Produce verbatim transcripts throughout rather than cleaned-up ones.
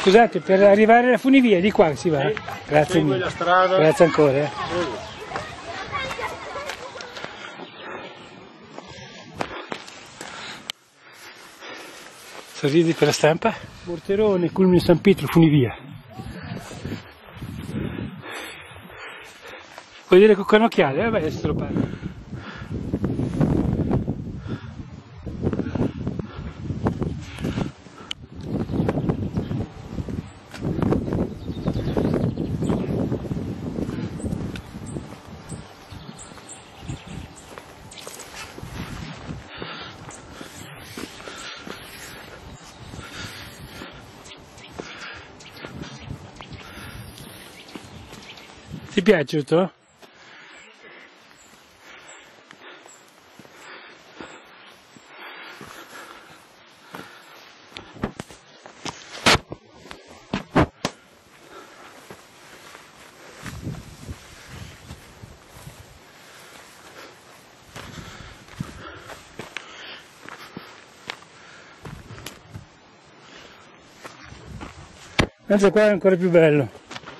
Scusate, per arrivare alla funivia di qua si va? Sì, Grazie mille. la strada. Grazie ancora. Eh. Sorridi per la stampa. Morterone, Culmine San Pietro, funivia. Vuoi dire con canocchiale? Vabbè, adesso te lo parlo. Ti piace tutto? Anzi, qua è ancora più bello.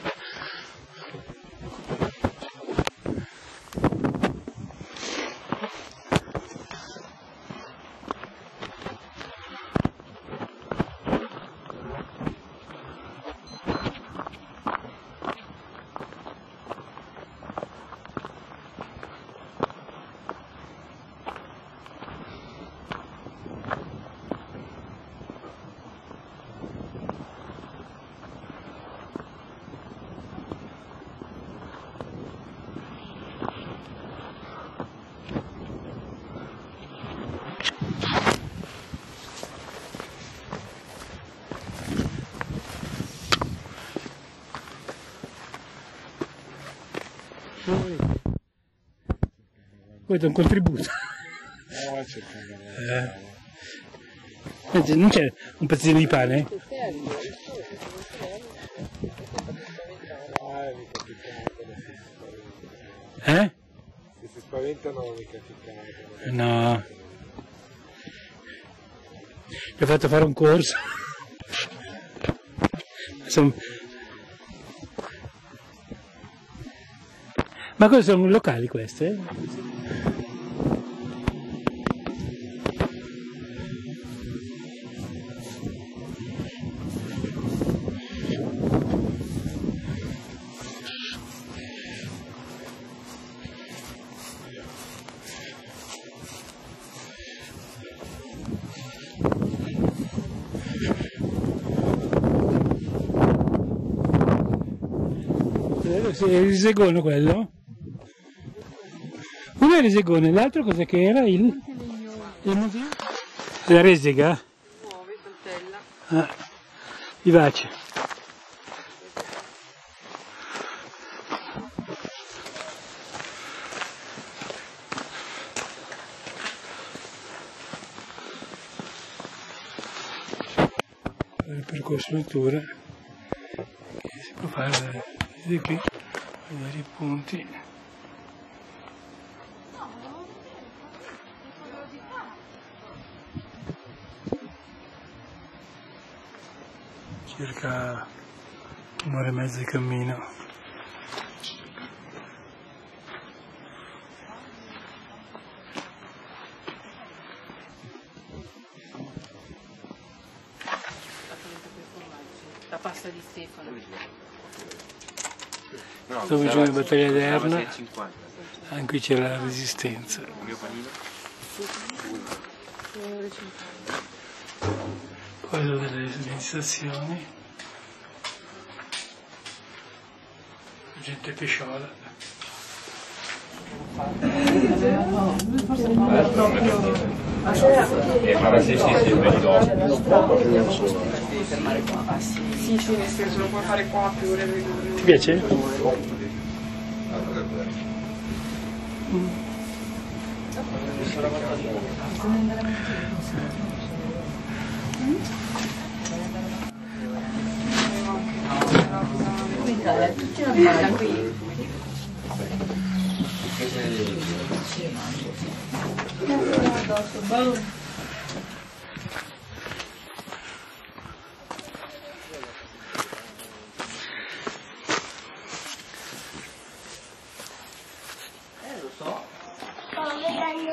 Questo è un contributo. Eh. Non c'è un pezzettino di pane? Eh? Se si spaventano mica ficcare. No. Gli ho fatto fare un corso. Sono... Ma cosa sono locali queste? È il risegone quello? Uno è il risegone, l'altro cos'è che era? Il, il museo? La resiga? Nuove, coltella. Ah, vivace. Il percorso lettura che si può fare da qui, i vari punti. Circa un'ora e mezza di cammino. La pasta di Stefano. No, Dove giù in Battaglia d'Erna, sei e cinquanta. anche qui c'era la resistenza. Il mio panino? Quello delle amministrazioni. Gente pesciola. Eh, ma sì, sì, sì, vedi dopo. Sì, sì, nel senso lo puoi fare qua più ore vedo. Ti piace? Mm.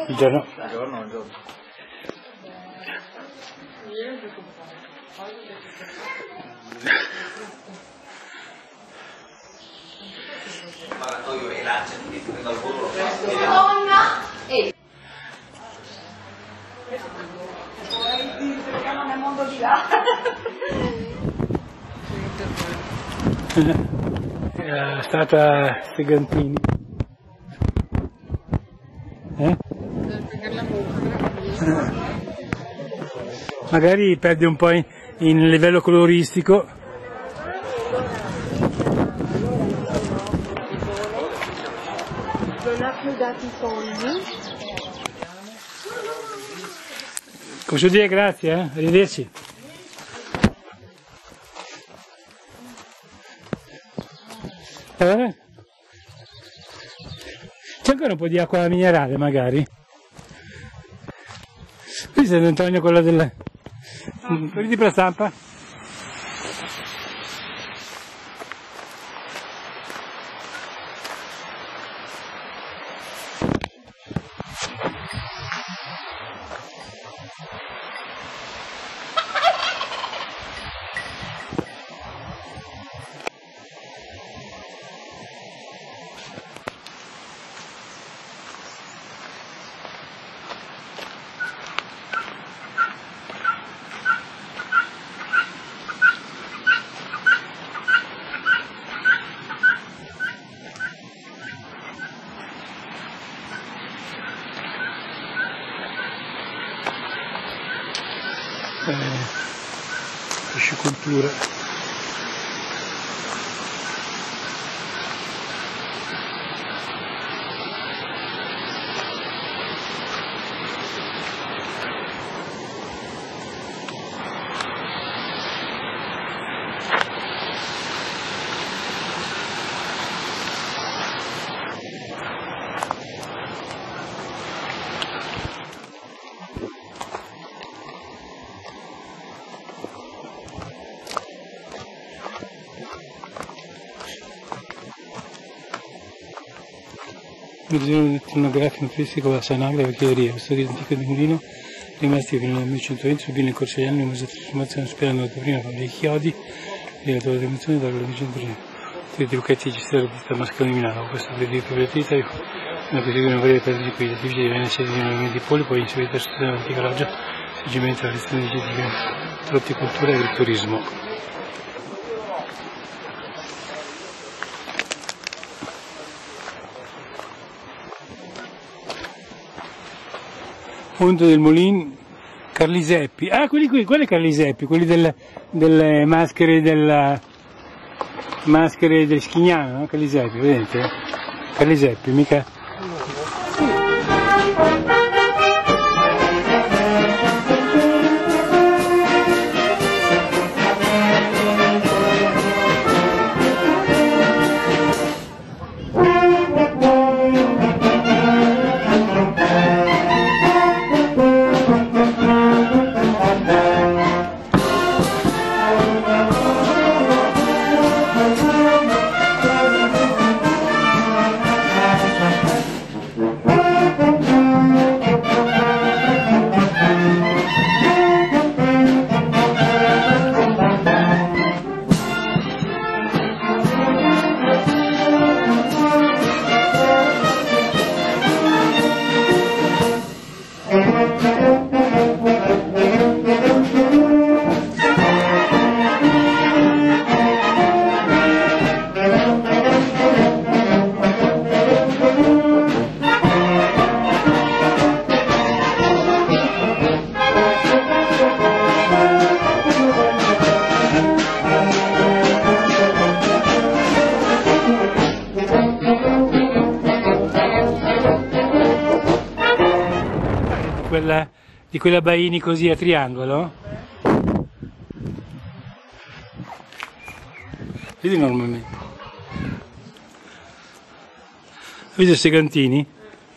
Buongiorno. Buongiorno, buongiorno. Siamo nel mondo di là. È stata Segantini. Eh? Magari perde un po' in, in livello coloristico. Non ha più dato i fondi. Posso dire grazie, eh? Arrivederci. Eh? C'è ancora un po' di acqua minerale magari? Qui c'è Antonio, quello del... quelli di Prastampa? Eh, piscicoltura. Museo etnografico turistico a Sanaglia, vecchieria, storia antica di Mulino, rimasti fino al millecentoventi, subì nel corso degli anni una trasformazione sperando da prima con dei chiodi e la tua dimensione dalla millecentoventi. Di Lucchetti ci sta la vista mascherone di Milano, questo per dire proprietà, una così una varia per di qui, la divisa di Venezia di Milano di Poli, poi inserita nell'antica loggia, seguimento alla lezione di l'orticoltura e il turismo. Ponte del Molin, Carliseppi, ah quelli qui, quelli Carliseppi, quelli del, delle maschere della maschere del Schignano, no? Carliseppi, vedete? Carliseppi, mica... Quella, di quella Baini così a triangolo? Vedi normalmente. Vedi Segantini?